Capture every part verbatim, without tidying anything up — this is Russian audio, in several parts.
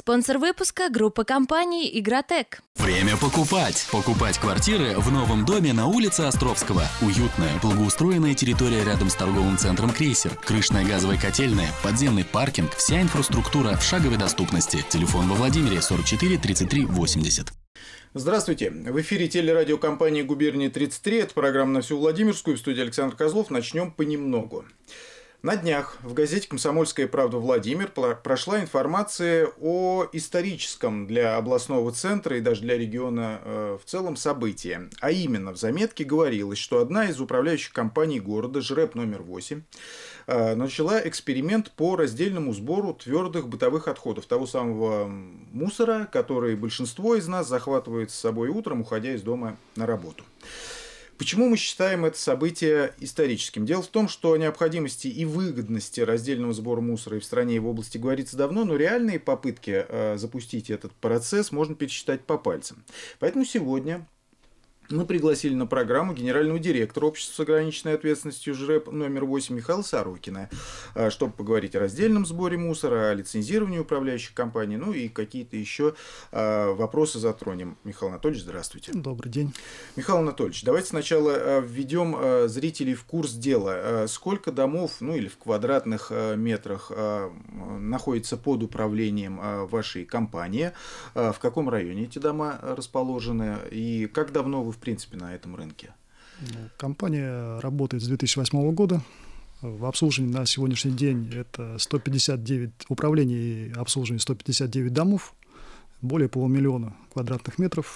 Спонсор выпуска – группа компаний «Игротек». Время покупать. Покупать квартиры в новом доме на улице Островского. Уютная, благоустроенная территория рядом с торговым центром «Крейсер». Крышная газовая котельная, подземный паркинг, вся инфраструктура в шаговой доступности. Телефон во Владимире сорок четыре тридцать три восемьдесят. Здравствуйте. В эфире телерадиокомпании «Губерния тридцать три». Это программа «На всю Владимирскую». В студии Александр Козлов. Начнем понемногу. На днях в газете «Комсомольская правда. Владимир» прошла информация о историческом для областного центра и даже для региона э, в целом событии. А именно, в заметке говорилось, что одна из управляющих компаний города, ЖРЭП номер восемь, э, начала эксперимент по раздельному сбору твердых бытовых отходов, того самого мусора, который большинство из нас захватывает с собой утром, уходя из дома на работу. Почему мы считаем это событие историческим? Дело в том, что о необходимости и выгодности раздельного сбора мусора и в стране, и в области говорится давно, но реальные попытки э, запустить этот процесс можно пересчитать по пальцам. Поэтому сегодня мы пригласили на программу генерального директора общества с ограниченной ответственностью ЖРЭП номер восемь Михаила Сорокина, чтобы поговорить о раздельном сборе мусора, о лицензировании управляющих компаний, ну и какие-то еще вопросы затронем. Михаил Анатольевич, здравствуйте. Добрый день. Михаил Анатольевич, давайте сначала введем зрителей в курс дела. Сколько домов, ну или в квадратных метрах, находится под управлением вашей компании? В каком районе эти дома расположены? И как давно вы в принципе на этом рынке? Компания работает с две тысячи восьмого года. В обслуживании на сегодняшний день это сто пятьдесят девять управлений и обслуживание сто пятьдесят девять домов, более полумиллиона квадратных метров.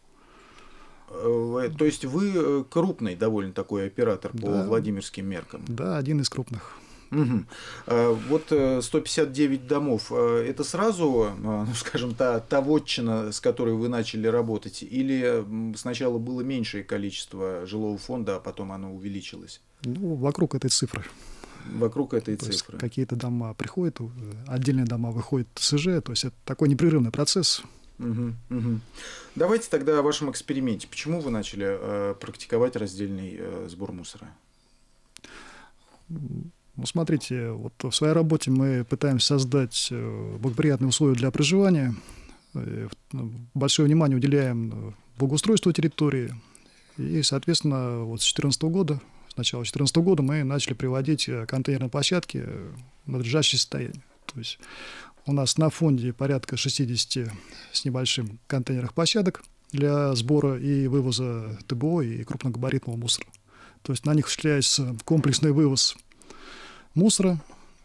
То есть вы крупный довольно такой оператор по Да. владимирским меркам? Да, один из крупных. Угу. Вот сто пятьдесят девять домов, это сразу, ну, скажем, та, та вотчина, с которой вы начали работать, или сначала было меньшее количество жилого фонда, а потом оно увеличилось? Ну, вокруг этой цифры. Вокруг этой то цифры. Есть какие-то дома приходят, отдельные дома выходят в ТСЖ, то есть это такой непрерывный процесс. Угу, угу. Давайте тогда о вашем эксперименте. Почему вы начали э, практиковать раздельный э, сбор мусора? Ну, смотрите, вот в своей работе мы пытаемся создать благоприятные условия для проживания, большое внимание уделяем благоустройству территории, и, соответственно, вот с две тысячи четырнадцатого года, с начала две тысячи четырнадцатого года мы начали приводить контейнерные площадки в надлежащее состояние. То есть у нас на фонде порядка шестьдесят с небольшим контейнерных площадок для сбора и вывоза ТБО и крупногабаритного мусора. То есть на них осуществляется комплексный вывоз мусора.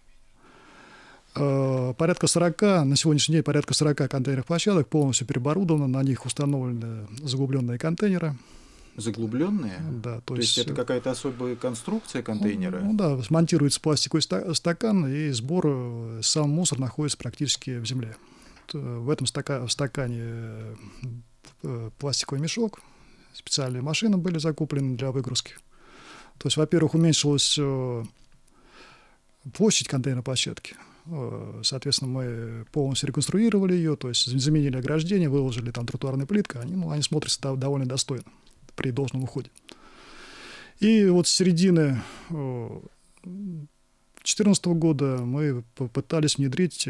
Порядка сорока, на сегодняшний день порядка сорока контейнерных площадок полностью переоборудовано, на них установлены заглубленные контейнеры. Заглубленные? Да. То, то есть, есть это какая-то особая конструкция контейнера? Ну, ну да, монтируется пластиковый стакан, и сбор, сам мусор находится практически в земле. В этом стака, в стакане пластиковый мешок, специальные машины были закуплены для выгрузки. То есть, во-первых, уменьшилась площадь контейнерной площадки. Соответственно, мы полностью реконструировали ее, то есть заменили ограждение, выложили там тротуарные плитки, они, ну, они смотрятся довольно достойно при должном уходе. И вот с середины две тысячи четырнадцатого года мы попытались внедрить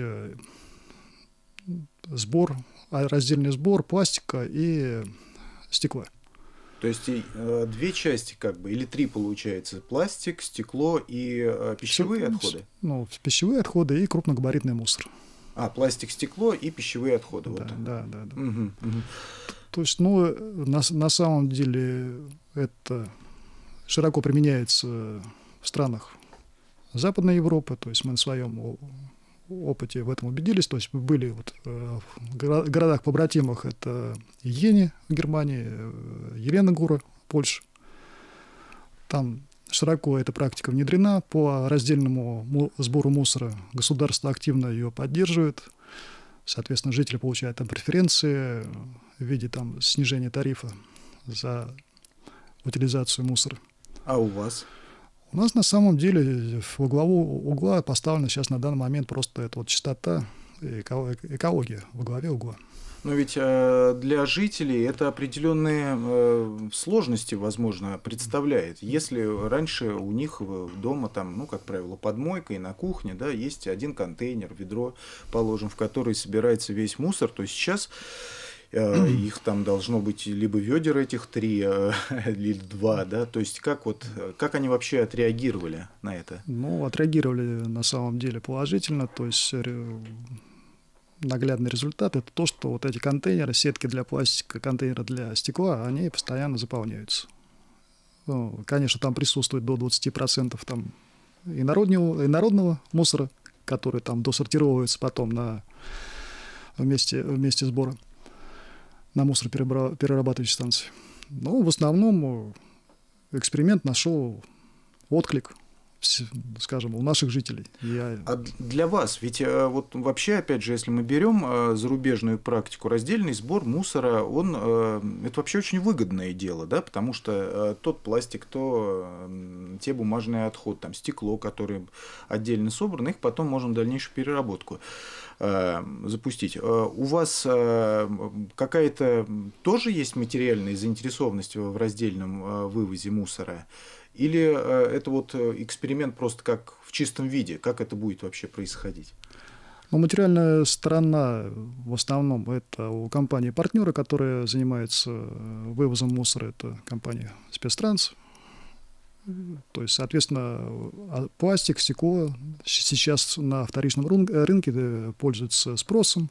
сбор, раздельный сбор пластика и стекла. То есть э, две части как бы, или три получается, пластик, стекло и э, пищевые Все, отходы? Ну, пищевые отходы и крупногабаритный мусор. А, пластик, стекло и пищевые отходы. Да, вот. да, да. да. Угу, угу. То есть, ну, на, на самом деле это широко применяется в странах Западной Европы, то есть мы на своем опыте в этом убедились, то есть были вот в городах-побратимах, это Ени в Германии, Еленогора, Польша. Там широко эта практика внедрена по раздельному сбору мусора. Государство активно ее поддерживает. Соответственно, жители получают там преференции в виде там снижения тарифа за утилизацию мусора. А у вас? У нас на самом деле во главу угла поставлена сейчас на данный момент просто это вот чистота и экология во главе угла. Но ведь э, для жителей это определенные э, сложности, возможно, представляет. Если раньше у них дома, там, ну, как правило, подмойка и на кухне, да, есть один контейнер, ведро, положим, в который собирается весь мусор, то сейчас э, их там должно быть либо ведер этих три, э, или два, да, то есть как, вот, как они вообще отреагировали на это? Ну, отреагировали на самом деле положительно, то есть наглядный результат – это то, что вот эти контейнеры, сетки для пластика, контейнеры для стекла, они постоянно заполняются. Ну, конечно, там присутствует до двадцати процентов там инородного, инородного мусора, который там досортировывается потом на вместе, вместе сбора на мусороперерабатывающей станции. Но в основном эксперимент нашел отклик, скажем, у наших жителей. Я... А для вас, ведь вот вообще, опять же, если мы берем зарубежную практику, раздельный сбор мусора, он, это вообще очень выгодное дело, да, потому что тот пластик, то те бумажные отходы, там, стекло, которые отдельно собраны, их потом можно в дальнейшую переработку запустить. У вас какая-то тоже есть материальная заинтересованность в раздельном вывозе мусора? Или это вот эксперимент просто как в чистом виде? Как это будет вообще происходить? Ну, материальная сторона в основном это у компании-партнера, которая занимается вывозом мусора, это компания «Спецтранс». То есть, соответственно, пластик, стекло сейчас на вторичном рынке пользуются спросом,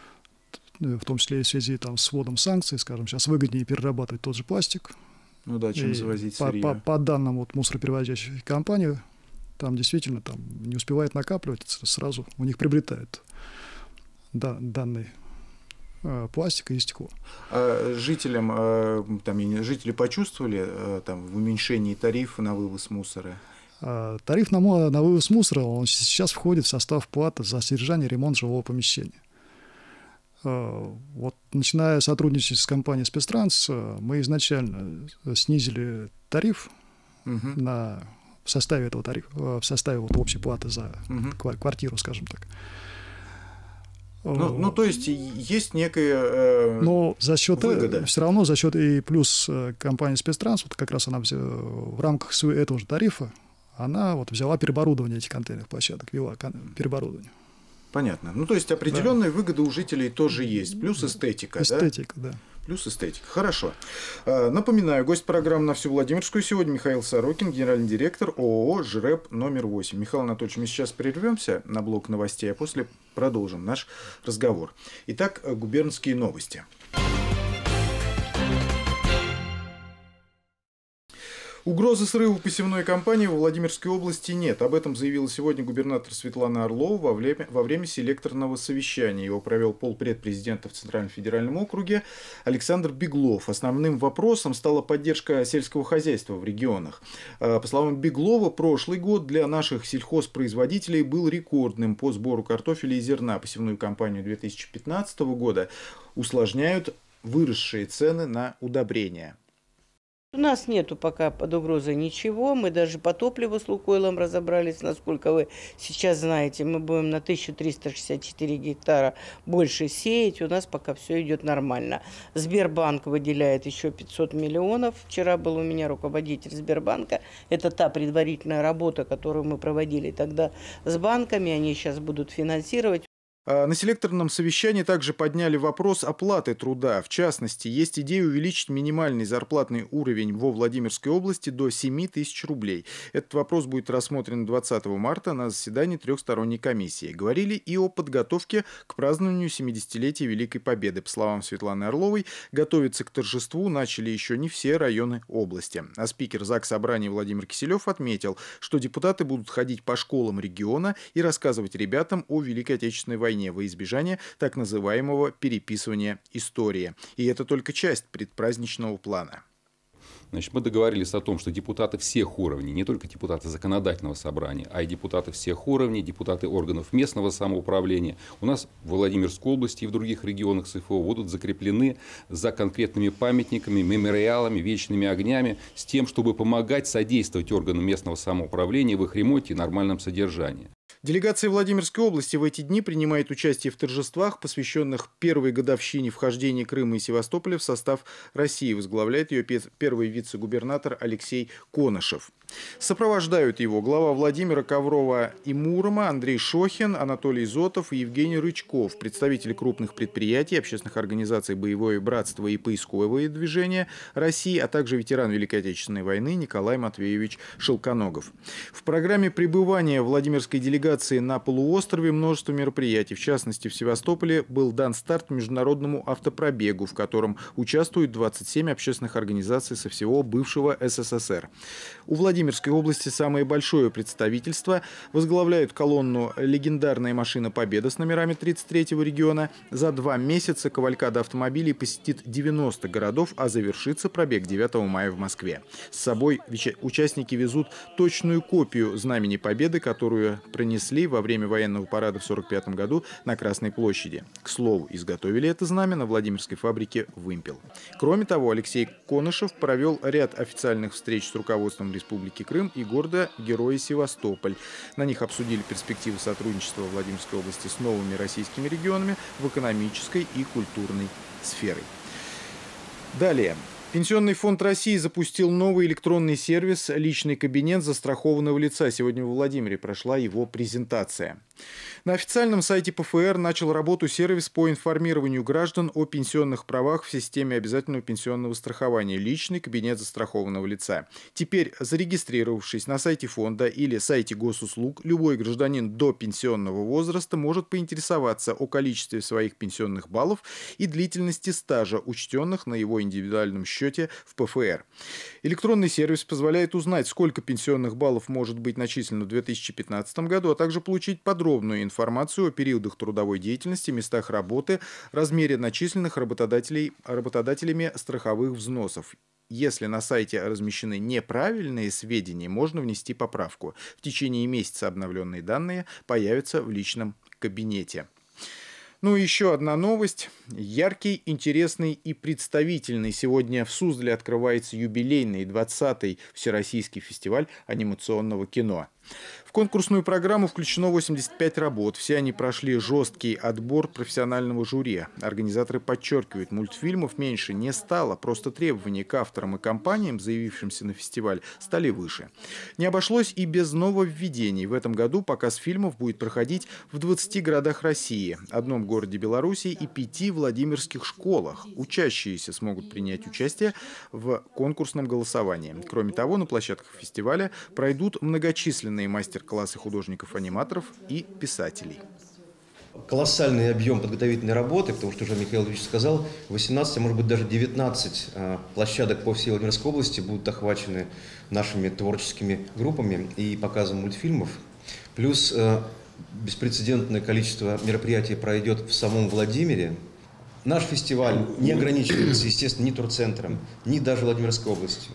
в том числе и в связи там, с вводом санкций, скажем, сейчас выгоднее перерабатывать тот же пластик. Ну да, чем завозить сырье. По, по, по данным вот, мусороперевозящей компании, там действительно там, не успевает накапливать, сразу у них приобретают да, данный э, пластик и стекло. А жителям, э, там, жители почувствовали э, там, в уменьшении тарифа на вывоз мусора? А, тариф на, на вывоз мусора он сейчас входит в состав платы за содержание и ремонт жилого помещения. Вот, начиная сотрудничать с компанией «Спецтранс», мы изначально снизили тариф uh-huh. на, в составе этого тарифа, в составе вот общей платы за uh-huh. квартиру, скажем так. Ну, ну то есть есть некая э, Но за счет, выгода. Все равно за счет и плюс компании «Спецтранс», вот как раз она в рамках этого же тарифа, она вот взяла переоборудование этих контейнерных площадок, вела переоборудование. Понятно. Ну, то есть определенные да. выгоды у жителей тоже есть. Плюс эстетика. Эстетика, да. да. Плюс эстетика. Хорошо. Напоминаю, гость программы «На всю Владимирскую» сегодня Михаил Сорокин, генеральный директор ООО «ЖРЭП» номер восемь. Михаил Анатольевич, мы сейчас прервемся на блок новостей, а после продолжим наш разговор. Итак, губернские новости. Угрозы срыва посевной кампании во Владимирской области нет. Об этом заявила сегодня губернатор Светлана Орлова во время, во время селекторного совещания. Его провел полпред президента в Центральном федеральном округе Александр Беглов. Основным вопросом стала поддержка сельского хозяйства в регионах. По словам Беглова, прошлый год для наших сельхозпроизводителей был рекордным по сбору картофеля и зерна. Посевную кампанию две тысячи пятнадцатого года усложняют выросшие цены на удобрения. У нас нету пока под угрозой ничего. Мы даже по топливу с Лукойлом разобрались, насколько вы сейчас знаете. Мы будем на тысячу триста шестьдесят четыре гектара больше сеять. У нас пока все идет нормально. Сбербанк выделяет еще пятьсот миллионов. Вчера был у меня руководитель Сбербанка. Это та предварительная работа, которую мы проводили тогда с банками. Они сейчас будут финансировать. На селекторном совещании также подняли вопрос оплаты труда. В частности, есть идея увеличить минимальный зарплатный уровень во Владимирской области до семи тысяч рублей. Этот вопрос будет рассмотрен двадцатого марта на заседании трехсторонней комиссии. Говорили и о подготовке к празднованию семидесятилетия Великой Победы. По словам Светланы Орловой, готовиться к торжеству начали еще не все районы области. А спикер Заксобрания Владимир Киселев отметил, что депутаты будут ходить по школам региона и рассказывать ребятам о Великой Отечественной войне во избежание так называемого переписывания истории. И это только часть предпраздничного плана. Значит, мы договорились о том, что депутаты всех уровней, не только депутаты законодательного собрания, а и депутаты всех уровней, депутаты органов местного самоуправления у нас в Владимирской области и в других регионах СФО будут закреплены за конкретными памятниками, мемориалами, вечными огнями с тем, чтобы помогать, содействовать органам местного самоуправления в их ремонте и нормальном содержании. Делегация Владимирской области в эти дни принимает участие в торжествах, посвященных первой годовщине вхождения Крыма и Севастополя в состав России. Возглавляет ее первый вице-губернатор Алексей Конышев. Сопровождают его глава Владимира, Коврова и Мурома Андрей Шохин, Анатолий Зотов и Евгений Рычков, представители крупных предприятий, общественных организаций «Боевое братство» и «Поисковое движение России», а также ветеран Великой Отечественной войны Николай Матвеевич Шелконогов. В программе пребывания Владимирской делегации на полуострове множество мероприятий. В частности, в Севастополе был дан старт международному автопробегу, в котором участвуют двадцать семь общественных организаций со всего бывшего СССР. У Владимирской области самое большое представительство. Возглавляют колонну легендарная машина «Победа» с номерами тридцать третьего региона. За два месяца кавалькада автомобилей посетит девяносто городов, а завершится пробег девятого мая в Москве. С собой участники везут точную копию Знамени Победы, которую пронесли во время военного парада в сорок пятом году на Красной площади. К слову, изготовили это знамя на Владимирской фабрике «Вымпел». Кроме того, Алексей Конышев провел ряд официальных встреч с руководством Республики Крым и города-героя Севастополь. На них обсудили перспективы сотрудничества Владимирской области с новыми российскими регионами в экономической и культурной сферой. Далее. Пенсионный фонд России запустил новый электронный сервис «Личный кабинет застрахованного лица». Сегодня в Владимире прошла его презентация. На официальном сайте ПФР начал работу сервис по информированию граждан о пенсионных правах в системе обязательного пенсионного страхования «Личный кабинет застрахованного лица». Теперь, зарегистрировавшись на сайте фонда или сайте госуслуг, любой гражданин до пенсионного возраста может поинтересоваться о количестве своих пенсионных баллов и длительности стажа, учтенных на его индивидуальном счете в ПФР. Электронный сервис позволяет узнать, сколько пенсионных баллов может быть начислено в две тысячи пятнадцатом году, а также получить подробную информацию о периодах трудовой деятельности, местах работы, размере начисленных работодателей, работодателями страховых взносов. Если на сайте размещены неправильные сведения, можно внести поправку. В течение месяца обновленные данные появятся в личном кабинете. Ну и еще одна новость. Яркий, интересный и представительный. Сегодня в Суздале открывается юбилейный двадцатый Всероссийский фестиваль анимационного кино. В конкурсную программу включено восемьдесят пять работ. Все они прошли жесткий отбор профессионального жюри. Организаторы подчеркивают, мультфильмов меньше не стало, просто требования к авторам и компаниям, заявившимся на фестиваль, стали выше. Не обошлось и без нововведений. В этом году показ фильмов будет проходить в двадцати городах России, одном городе Беларуси и пяти владимирских школах. Учащиеся смогут принять участие в конкурсном голосовании. Кроме того, на площадках фестиваля пройдут многочисленные мастер-классы художников-аниматоров и писателей. Колоссальный объем подготовительной работы, потому что уже Михаил Ильич сказал, восемнадцать, а может быть даже девятнадцать площадок по всей Владимирской области будут охвачены нашими творческими группами и показом мультфильмов. Плюс беспрецедентное количество мероприятий пройдет в самом Владимире. Наш фестиваль не ограничивается, естественно, ни турцентром, ни даже Владимирской областью.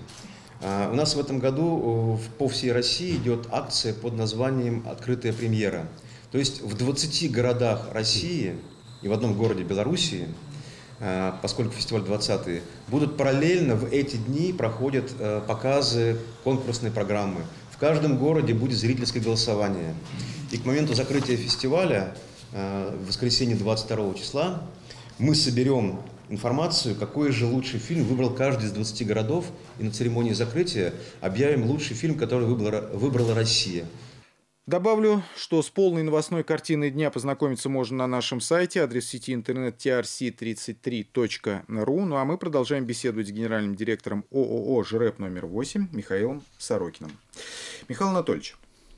У нас в этом году по всей России идет акция под названием «Открытая премьера». То есть в двадцати городах России и в одном городе Белоруссии, поскольку фестиваль двадцатый, будут параллельно в эти дни проходят показы конкурсной программы. В каждом городе будет зрительское голосование. И к моменту закрытия фестиваля, в воскресенье двадцать второго числа, мы соберем информацию, какой же лучший фильм выбрал каждый из двадцати городов, и на церемонии закрытия объявим лучший фильм, который выбрала, выбрала Россия. Добавлю, что с полной новостной картиной дня познакомиться можно на нашем сайте, адрес сети интернет ти ар си тридцать три точка ру. Ну а мы продолжаем беседовать с генеральным директором ООО «ЖРЭП» номер восемь Михаилом Сорокиным. Михаил Анатольевич,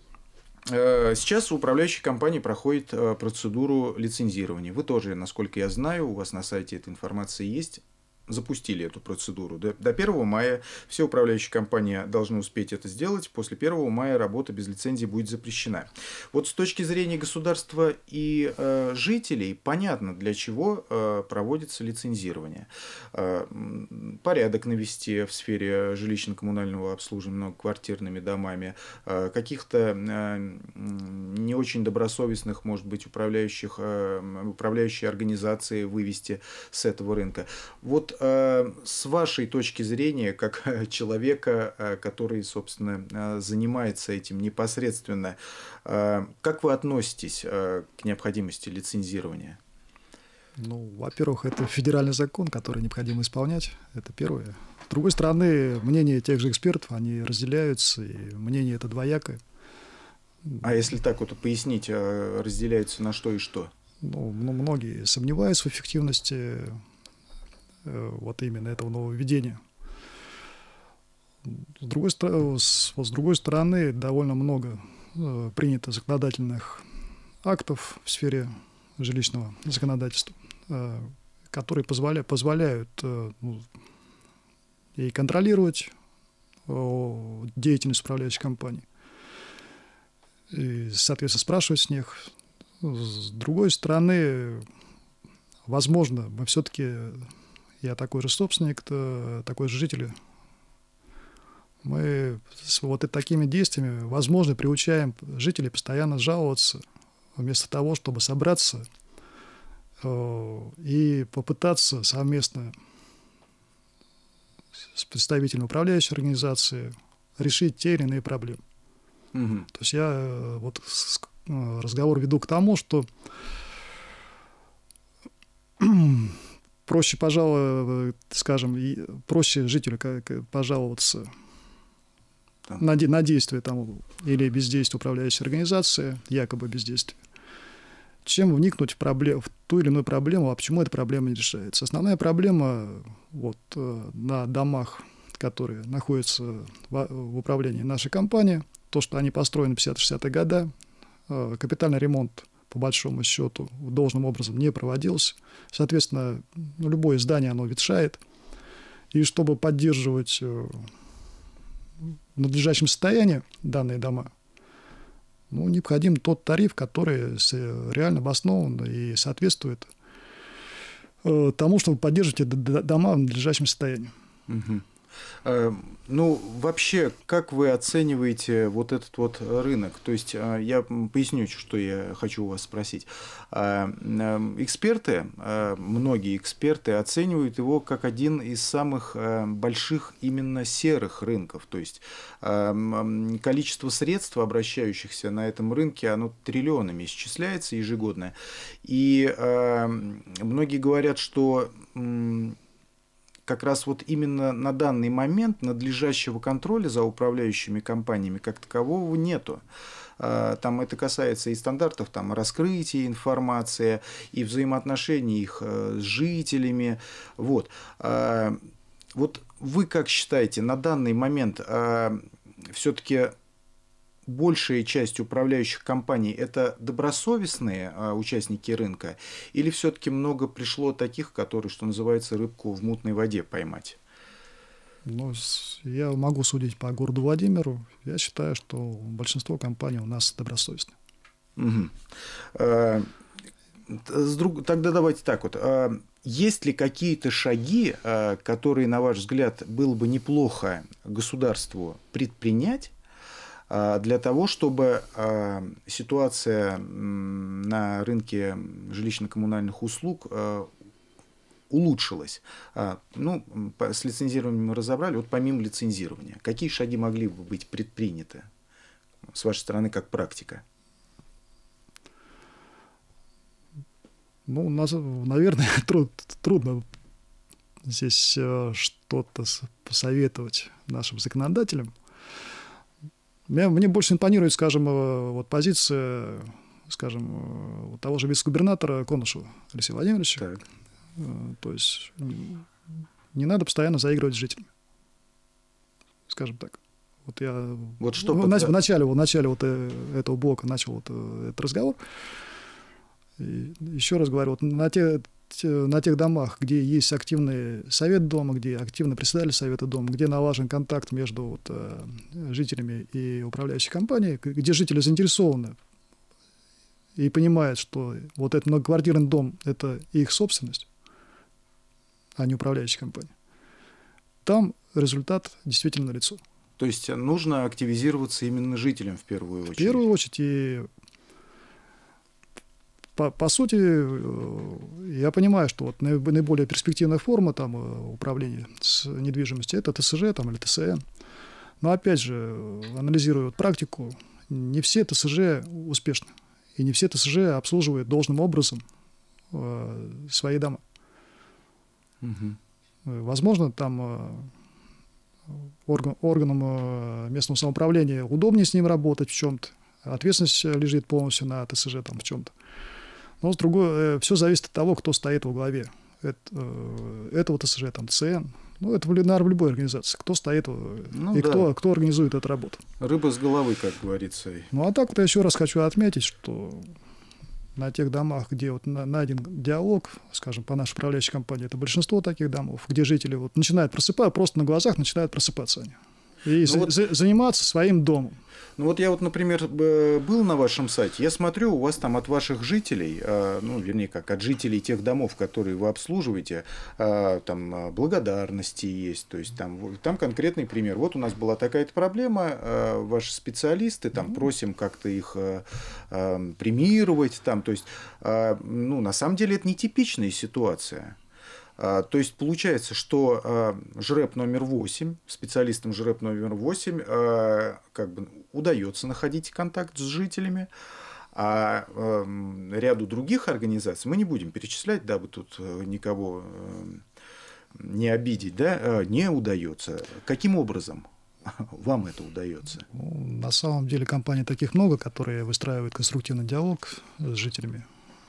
сейчас управляющая компания проходит процедуру лицензирования. Вы тоже, насколько я знаю, у вас на сайте эта информация есть, запустили эту процедуру. До, до первого мая все управляющие компании должны успеть это сделать. После первого мая работа без лицензии будет запрещена. Вот с точки зрения государства и э, жителей понятно, для чего э, проводится лицензирование. Э, порядок навести в сфере жилищно-коммунального обслуживания многоквартирными домами, э, каких-то э, не очень добросовестных, может быть, управляющих, э, управляющие организации вывести с этого рынка. Вот вот э, с вашей точки зрения, как человека, э, который, собственно, э, занимается этим непосредственно, э, как вы относитесь э, к необходимости лицензирования? Ну, во-первых, это федеральный закон, который необходимо исполнять. Это первое. С другой стороны, мнения тех же экспертов, они разделяются, и мнение это двоякое. А если так вот пояснить, разделяются на что и что? Ну, многие сомневаются в эффективности вот именно этого нововведения. С другой, с, с другой стороны, довольно много принято законодательных актов в сфере жилищного законодательства, которые позволяют, позволяют ну, и контролировать деятельность управляющей компании, и, соответственно, спрашивать с них. С другой стороны, возможно, мы все-таки, я такой же собственник, такой же житель, мы с вот такими действиями, возможно, приучаем жителей постоянно жаловаться, вместо того, чтобы собраться и попытаться совместно с представителями управляющей организации решить те или иные проблемы. Угу. То есть я вот разговор веду к тому, что проще, пожалуй, скажем, проще жителю пожаловаться на, на действие там, или бездействие управляющей организации, якобы бездействие, чем вникнуть в, проблем, в ту или иную проблему, а почему эта проблема не решается. Основная проблема вот, на домах, которые находятся в, в управлении нашей компании, то, что они построены в пятидесятые-шестидесятые годы, капитальный ремонт, по большому счету, должным образом не проводился. Соответственно, любое здание, оно ветшает. И чтобы поддерживать в надлежащем состоянии данные дома, ну, необходим тот тариф, который реально обоснован и соответствует тому, чтобы поддерживать эти дома в надлежащем состоянии. Угу. Ну, вообще, как вы оцениваете вот этот вот рынок? То есть, я поясню, что я хочу у вас спросить. Эксперты, многие эксперты оценивают его как один из самых больших именно серых рынков. То есть, количество средств, обращающихся на этом рынке, оно триллионами исчисляется ежегодно. И многие говорят, что как раз вот именно на данный момент надлежащего контроля за управляющими компаниями как такового нету. Там это касается и стандартов там, раскрытия информации, и взаимоотношений их с жителями. Вот. Вот вы как считаете, на данный момент все-таки большая часть управляющих компаний – это добросовестные а, участники рынка, или все-таки много пришло таких, которые, что называется, рыбку в мутной воде поймать? Ну, я могу судить по городу Владимиру. Я считаю, что большинство компаний у нас добросовестны. Угу. А, с друг... Тогда давайте так вот. А, есть ли какие-то шаги, а, которые, на ваш взгляд, было бы неплохо государству предпринять, для того, чтобы ситуация на рынке жилищно-коммунальных услуг улучшилась? Ну, с лицензированием мы разобрали. Вот помимо лицензирования, какие шаги могли бы быть предприняты с вашей стороны как практика? Ну, наверное, труд, трудно здесь что-то посоветовать нашим законодателям. Мне, мне больше импонирует, скажем, вот позиция, скажем, вот того же вице-губернатора Конышева Алексея Владимировича. Так. То есть не надо постоянно заигрывать с жителями, скажем так. Вот я вот что в, в начале, в начале вот этого блока начал вот этот разговор. И еще раз говорю, вот на те на тех домах, где есть активный совет дома, где активный председатель совета дома, где налажен контакт между вот, э, жителями и управляющей компанией, где жители заинтересованы и понимают, что вот этот многоквартирный дом – это их собственность, а не управляющая компания, там результат действительно налицо. То есть нужно активизироваться именно жителям в первую очередь? В первую очередь. И по, по сути, я понимаю, что вот наиболее перспективная форма там, управления с недвижимостью – это ТСЖ там, или ТСН. Но, опять же, анализируя вот практику, не все ТСЖ успешны. И не все ТСЖ обслуживают должным образом э, свои дома. Угу. Возможно, там э, орган, органам э, местного самоуправления удобнее с ним работать в чем-то. Ответственность лежит полностью на ТСЖ там, в чем-то. Но с другой, э, все зависит от того, кто стоит во главе это, э, этого ТСЖ, там, ТСН. Ну, это, наверное, в любой организации. Кто стоит ну, и да. кто, кто организует эту работу. Рыба с головы, как говорится. Ну, а так вот я еще раз хочу отметить, что на тех домах, где вот найден диалог, скажем, по нашей управляющей компании, это большинство таких домов, где жители вот начинают просыпаться, просто на глазах начинают просыпаться они. И ну, за, вот... заниматься своим домом. Ну вот я вот, например, был на вашем сайте, я смотрю, у вас там от ваших жителей, ну, вернее, как, от жителей тех домов, которые вы обслуживаете, там благодарности есть, то есть там, там конкретный пример. Вот у нас была такая-то проблема, ваши специалисты, там, просим как-то их премировать, там, то есть, ну, на самом деле это нетипичная ситуация. То есть получается, что ЖРЭП номер восемь, специалистам ЖРЭП номер восемь как бы удается находить контакт с жителями, а ряду других организаций, мы не будем перечислять, дабы тут никого не обидеть, да, не удается. Каким образом вам это удается? Ну, на самом деле компаний таких много, которые выстраивают конструктивный диалог с жителями.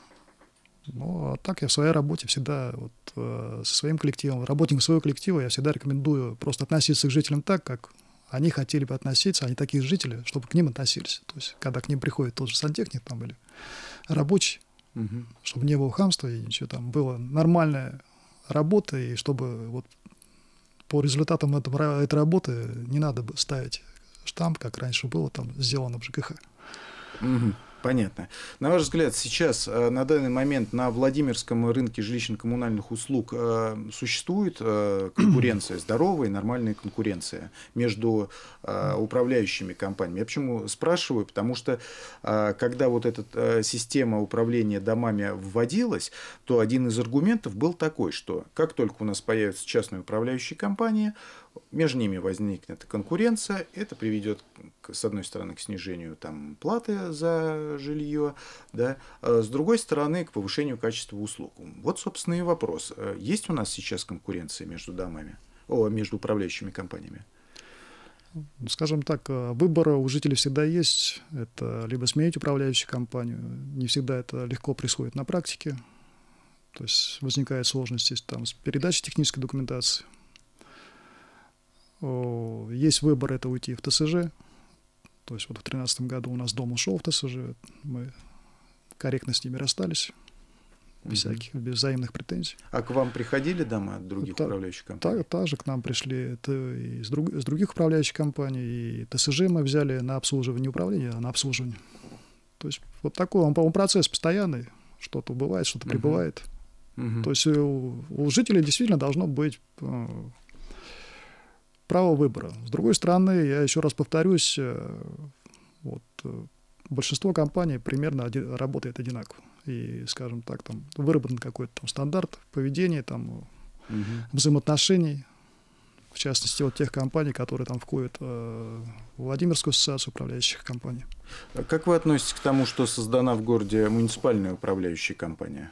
Ну, а так я в своей работе всегда вот, э, со своим коллективом, работникам своего коллектива я всегда рекомендую просто относиться к жителям так, как они хотели бы относиться, они такие жители, чтобы к ним относились. То есть, когда к ним приходит тот же сантехник там, или рабочий, угу. чтобы не было хамства и ничего там, была нормальная работа, и чтобы вот по результатам этого, этой работы не надо бы ставить штамп, как раньше было там сделано в ЖКХ. Угу. Понятно. На ваш взгляд, сейчас, на данный момент, на Владимирском рынке жилищно-коммунальных услуг существует конкуренция, здоровая и нормальная конкуренция между управляющими компаниями? Я почему спрашиваю? Потому что, когда вот эта система управления домами вводилась, то один из аргументов был такой, что как только у нас появится частная управляющая компания, между ними возникнет конкуренция, это приведет, с одной стороны, к снижению там, платы за жилье, да, а с другой стороны, к повышению качества услуг. Вот, собственно, и вопрос. Есть у нас сейчас конкуренция между домами, о, между управляющими компаниями? Скажем так, выбор у жителей всегда есть. Это либо сменить управляющую компанию. Не всегда это легко происходит на практике. То есть возникают сложности там, с передачей технической документации. Есть выбор, это уйти в ТСЖ. То есть вот в две тысячи тринадцатом году у нас дом ушел в ТСЖ. Мы корректно с ними расстались. Без угу. всяких, без взаимных претензий. А к вам приходили дома от других та, управляющих компаний? Та, также к нам пришли это из, друг, из других управляющих компаний. И ТСЖ мы взяли на обслуживание управления, а на обслуживание. То есть вот такой, он, по-моему, процесс постоянный. Что-то убывает, что-то угу. прибывает. Угу. То есть у, у жителей действительно должно быть право выбора. С другой стороны, я еще раз повторюсь, вот, большинство компаний примерно один, работает одинаково. И, скажем так, там выработан какой-то там стандарт поведения, там, угу. взаимоотношений, в частности, вот тех компаний, которые там входят в Владимирскую ассоциацию управляющих компаний. Как вы относитесь к тому, что создана в городе муниципальная управляющая компания?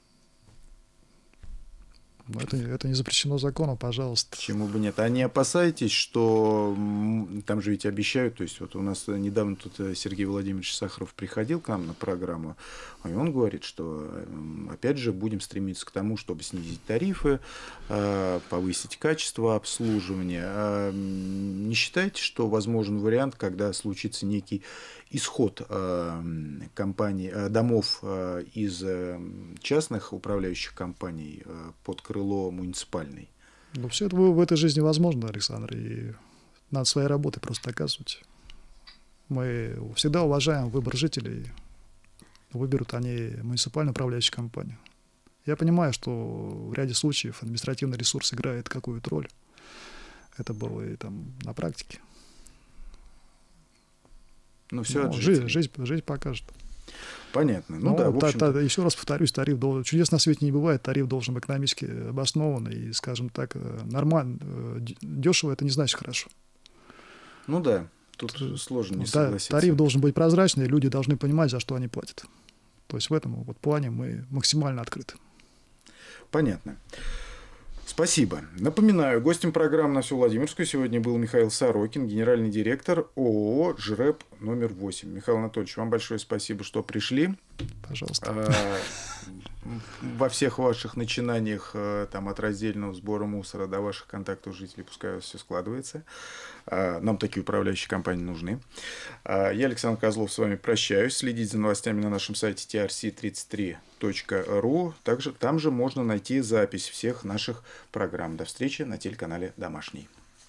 Это, это не запрещено законом, пожалуйста. Почему бы нет? А не опасаетесь, что там же ведь обещают, то есть вот у нас недавно тут Сергей Владимирович Сахаров приходил к нам на программу, и он говорит, что опять же будем стремиться к тому, чтобы снизить тарифы, повысить качество обслуживания. Не считаете, что возможен вариант, когда случится некий исход компаний, домов из частных управляющих компаний под крыло муниципальной? Ну, все это в этой жизни возможно, Александр, и надо своей работой просто доказывать. Мы всегда уважаем выбор жителей, выберут они муниципальную управляющую компанию. Я понимаю, что в ряде случаев административный ресурс играет какую-то роль. Это было и там на практике. Но все Но от жизнь, жизнь, жизнь покажет. Понятно. Ну, ну да, та, та, еще раз повторюсь, тариф должен, чудес на свете не бывает, тариф должен быть экономически обоснован и, скажем так, нормально, дешево это не значит хорошо. Ну да, тут сложно не да, согласиться. Тариф должен быть прозрачный, люди должны понимать, за что они платят. То есть в этом вот плане мы максимально открыты. Понятно. Спасибо. Напоминаю, гостем программы «На всю Владимирскую» сегодня был Михаил Сорокин, генеральный директор ООО «ЖРЭП» номер восемь. Михаил Анатольевич, вам большое спасибо, что пришли. Пожалуйста. Во всех ваших начинаниях, там, от раздельного сбора мусора до ваших контактов жителей, пускай у вас все складывается. Нам такие управляющие компании нужны. Я, Александр Козлов, с вами прощаюсь. Следите за новостями на нашем сайте ти ар си тридцать три точка ру. Также там же можно найти запись всех наших программ. До встречи на телеканале «Домашний».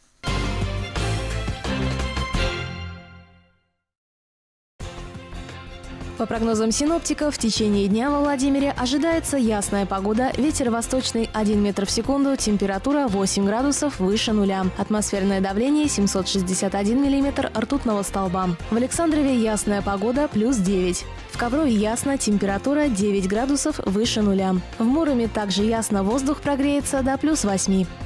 По прогнозам синоптиков, в течение дня во Владимире ожидается ясная погода, ветер восточный один метр в секунду, температура восемь градусов выше нуля, атмосферное давление семьсот шестьдесят один миллиметр ртутного столба. В Александрове ясная погода плюс девять. В Коврове ясно, температура девять градусов выше нуля. В Муроме также ясно, воздух прогреется до плюс восьми.